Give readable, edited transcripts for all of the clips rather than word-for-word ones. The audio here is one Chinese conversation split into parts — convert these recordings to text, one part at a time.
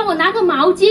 帮我拿个毛巾。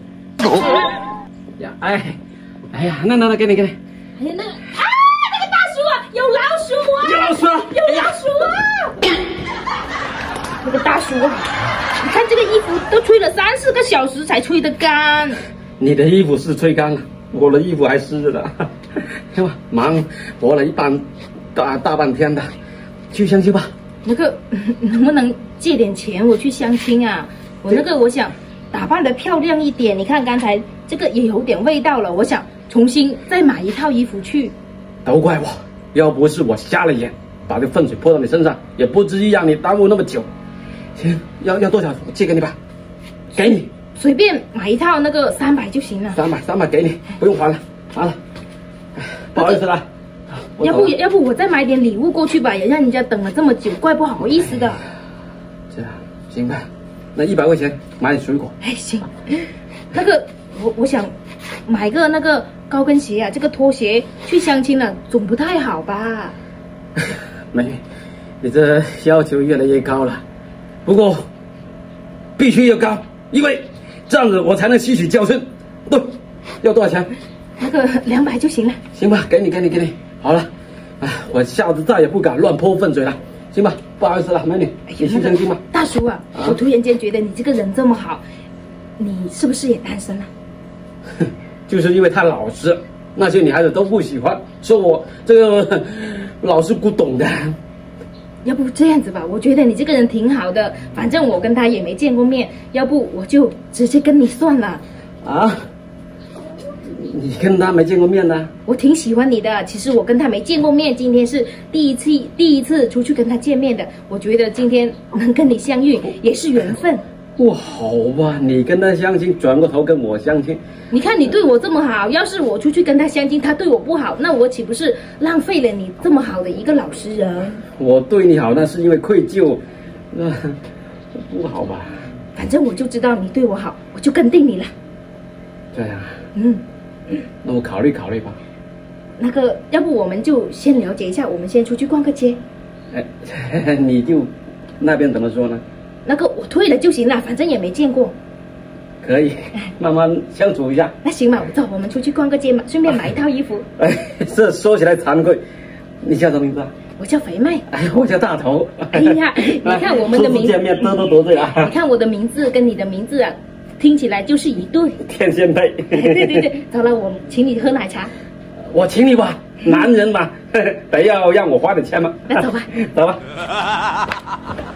呀，哎呀，那给你。哎呀， 那个大叔啊，有老鼠啊！ 有老鼠啊！ 有老鼠啊！那个大叔啊，你看这个衣服都吹了3、4个小时才吹得干。 你的衣服是吹干了，我的衣服还湿着呢。行吧，忙活了大半天的，去相亲吧。 那个能不能借点钱我去相亲啊？我想打扮得漂亮一点，你看刚才这个也有点味道了，我想重新再买一套衣服去。 都怪我，要不是我瞎了眼，把这粪水泼到你身上，也不至于让你耽误那么久。行，要多少？我借给你吧，给你。 随便买一套那个300就行了。 300给你，不用还了，完了。不好意思了。 要不我再买点礼物过去吧，也让人家等了这么久，怪不好意思的。 这样行吧，那100块钱买点水果。 哎，行。那个我想买个那个高跟鞋啊，这个拖鞋去相亲了，总不太好吧？ 美女，你这要求越来越高了，不过必须要高，因为这样子我才能吸取教训。对，要多少钱？ 那个200就行了。 行吧，给你。好了，我下次再也不敢乱泼粪水了，行吧？不好意思了，美女，你去相亲吧。 大叔啊，我突然间觉得你这个人这么好，你是不是也单身了？ 就是因为太老实，那些女孩子都不喜欢，说我这个老是古董的。 要不这样子吧，我觉得你这个人挺好的，反正我跟他也没见过面，要不我就直接跟你算了。 啊？你跟他没见过面呢？ 我挺喜欢你的，其实我跟他没见过面，今天是第一次出去跟他见面的，我觉得今天能跟你相遇也是缘分。 哇，好吧，你跟他相亲，转过头跟我相亲。 你看你对我这么好，要是我出去跟他相亲，他对我不好，那我岂不是浪费了你这么好的一个老实人？ 我对你好，那是因为愧疚，那不好吧？ 反正我就知道你对我好，我就跟定你了。 这样。那我考虑吧。 那个，要不我们就先了解一下，我们先出去逛个街。 哎，你就那边怎么说呢？ 那个我退了就行了，反正也没见过。 可以，慢慢相处一下。 那行吧，我们出去逛个街嘛，顺便买一套衣服。 哎，这说起来惭愧，你叫什么名字啊？ 我叫肥妹。 哎，我叫大头。 哎呀，你看我们的名字， 见面多对啊！ 你看我的名字跟你的名字啊，听起来就是一对。 天仙配。 对，走了，我请你喝奶茶。 我请你吧，男人嘛，得要让我花点钱嘛。 那走吧。 走吧。